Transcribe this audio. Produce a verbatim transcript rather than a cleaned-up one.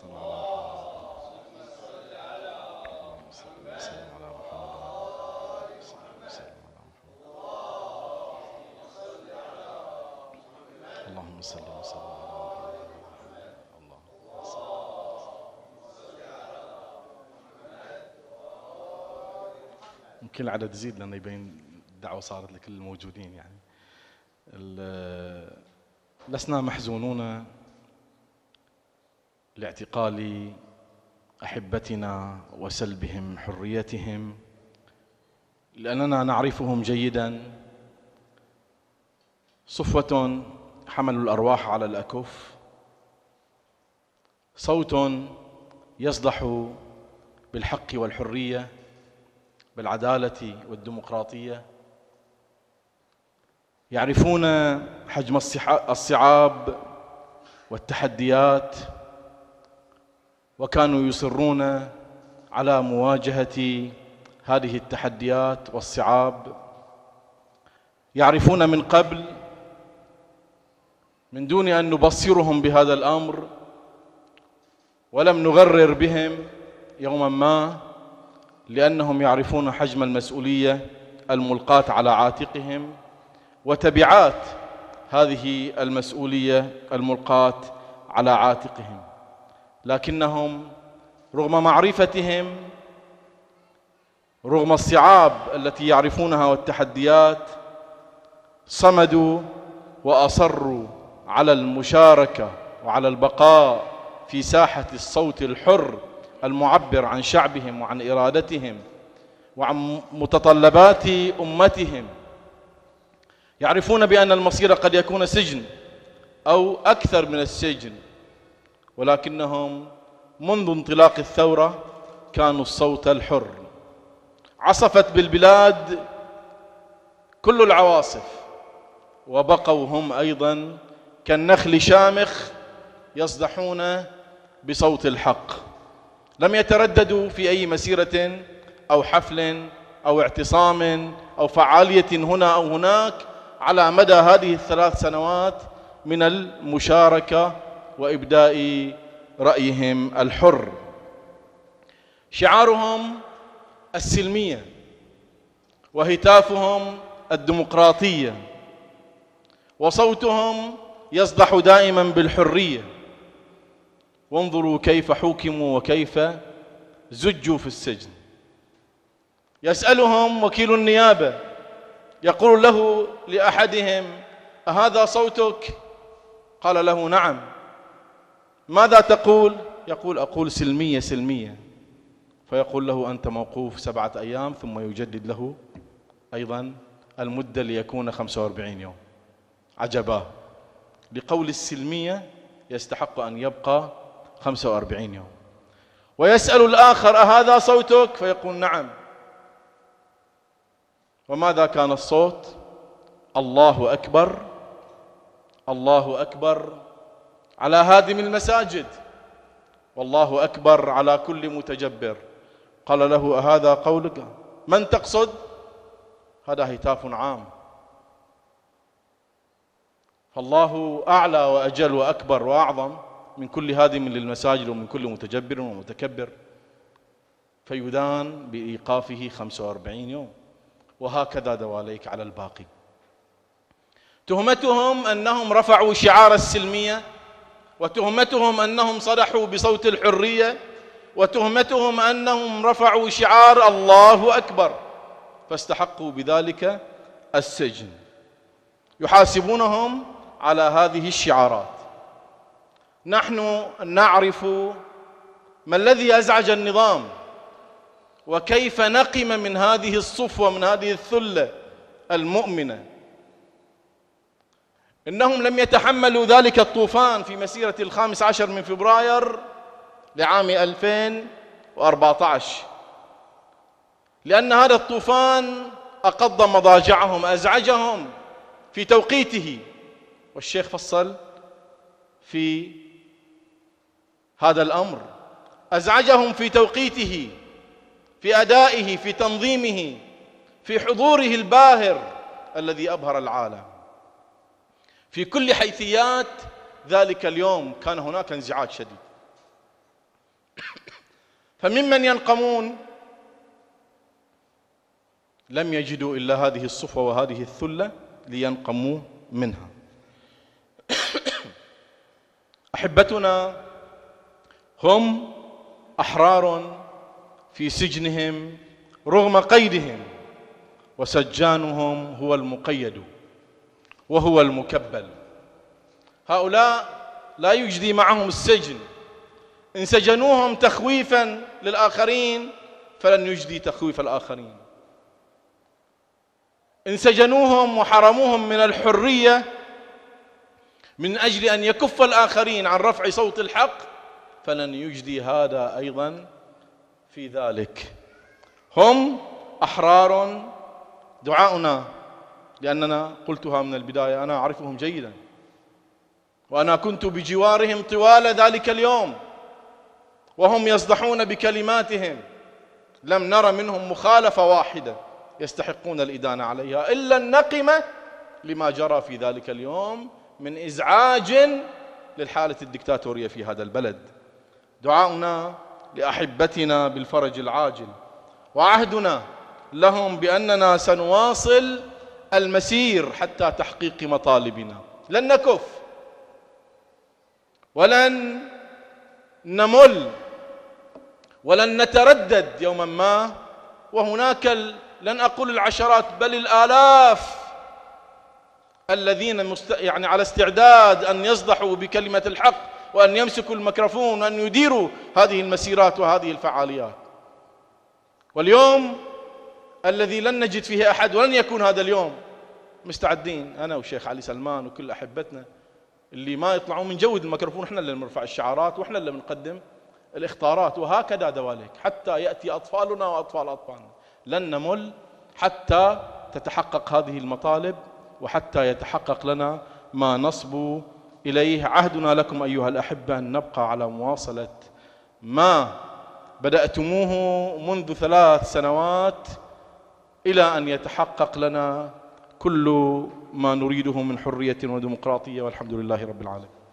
اللهم صل وسلم على ممكن العدد يزيد لأنه يبين الدعوة صارت لكل الموجودين. يعني لسنا محزونون لاعتقال أحبتنا وسلبهم حريتهم، لأننا نعرفهم جيدا، صفوة حملوا الأرواح على الأكف، صوت يصدح بالحق والحرية بالعدالة والديمقراطية، يعرفون حجم الصعاب والتحديات، وكانوا يصرون على مواجهة هذه التحديات والصعاب، يعرفون من قبل من دون أن نبصرهم بهذا الأمر، ولم نغرر بهم يوما ما، لأنهم يعرفون حجم المسؤولية الملقاة على عاتقهم وتبعات هذه المسؤولية الملقاة على عاتقهم، لكنهم رغم معرفتهم، رغم الصعاب التي يعرفونها والتحديات، صمدوا وأصروا على المشاركة وعلى البقاء في ساحة الصوت الحر المعبر عن شعبهم وعن إرادتهم وعن متطلبات أمتهم. يعرفون بأن المصير قد يكون سجن أو أكثر من السجن، ولكنهم منذ انطلاق الثورة كانوا الصوت الحر. عصفت بالبلاد كل العواصف، وبقوا هم أيضا كالنخل شامخ يصدحون بصوت الحق. لم يترددوا في أي مسيرة أو حفل أو اعتصام أو فعالية هنا أو هناك على مدى هذه الثلاث سنوات من المشاركة وإبداء رأيهم الحر. شعارهم السلمية وهتافهم الديمقراطية، وصوتهم يصدح دائما بالحرية. وانظروا كيف حوكموا وكيف زجوا في السجن. يسألهم وكيل النيابة، يقول له لأحدهم: أهذا صوتك؟ قال له: نعم. ماذا تقول؟ يقول: أقول سلمية سلمية. فيقول له: أنت موقوف سبعة أيام، ثم يجدد له أيضا المدة ليكون خمسة وأربعين يوم. عجباه، لقول السلمية يستحق أن يبقى خمسة وأربعين يوم. ويسأل الآخر: أهذا صوتك؟ فيقول: نعم. وماذا كان الصوت؟ الله أكبر، الله أكبر على هادم المساجد، والله أكبر على كل متجبر. قال له: أهذا قولك؟ من تقصد؟ هذا هتاف عام. فالله أعلى وأجل وأكبر وأعظم من كل هادم للمساجد ومن كل متجبر ومتكبر، فيدان بإيقافه خمسة وأربعين يوم. وهكذا دواليك على الباقي. تهمتهم أنهم رفعوا شعار السلمية، وتهمتهم أنهم صدحوا بصوت الحرية، وتهمتهم أنهم رفعوا شعار الله أكبر، فاستحقوا بذلك السجن. يحاسبونهم على هذه الشعارات. نحن نعرف ما الذي أزعج النظام، وكيف نقم من هذه الصفوة، من هذه الثلة المؤمنة. إنهم لم يتحملوا ذلك الطوفان في مسيرة الخامس عشر من فبراير لعام ألفين وأربعة عشر، لأن هذا الطوفان أقض مضاجعهم، أزعجهم في توقيته. والشيخ فصل في هذا الأمر. أزعجهم في توقيته، في أدائه، في تنظيمه، في حضوره الباهر الذي أبهر العالم. في كل حيثيات ذلك اليوم كان هناك انزعاج شديد. فممن ينقمون؟ لم يجدوا إلا هذه الصفوة وهذه الثلة لينقموا منها. أحبتنا هم أحرار في سجنهم رغم قيدهم، وسجانهم هو المقيد وهو المكبل. هؤلاء لا يجدي معهم السجن، إن سجنوهم تخويفا للآخرين فلن يجدي تخويف الآخرين، إن سجنوهم وحرموهم من الحرية من أجل أن يكف الآخرين عن رفع صوت الحق فلن يجدي هذا أيضا في ذلك. هم أحرار. دعاؤنا، لأننا قلتها من البداية، أنا أعرفهم جيدا وأنا كنت بجوارهم طوال ذلك اليوم وهم يصدحون بكلماتهم، لم نرى منهم مخالفة واحدة يستحقون الإدانة عليها إلا النقمة لما جرى في ذلك اليوم من إزعاج للحالة الدكتاتورية في هذا البلد. دعاؤنا لأحبتنا بالفرج العاجل، وعهدنا لهم بأننا سنواصل المسير حتى تحقيق مطالبنا، لن نكف ولن نمل ولن نتردد يوما ما. وهناك لن أقول العشرات بل الآلاف الذين مست... يعني على استعداد أن يصدحوا بكلمة الحق وأن يمسكوا الميكروفون وأن يديروا هذه المسيرات وهذه الفعاليات. واليوم الذي لن نجد فيه أحد ولن يكون هذا اليوم مستعدين، أنا والشيخ علي سلمان وكل أحبتنا اللي ما يطلعون من جود الميكروفون، إحنا اللي بنرفع الشعارات وإحنا اللي بنقدم الاختارات، وهكذا دواليك حتى يأتي أطفالنا وأطفال أطفالنا. لن نمل حتى تتحقق هذه المطالب وحتى يتحقق لنا ما نصبو إليه. عهدنا لكم أيها الأحبة أن نبقى على مواصلة ما بدأتموه منذ ثلاث سنوات إلى أن يتحقق لنا كل ما نريده من حرية وديمقراطية، والحمد لله رب العالمين.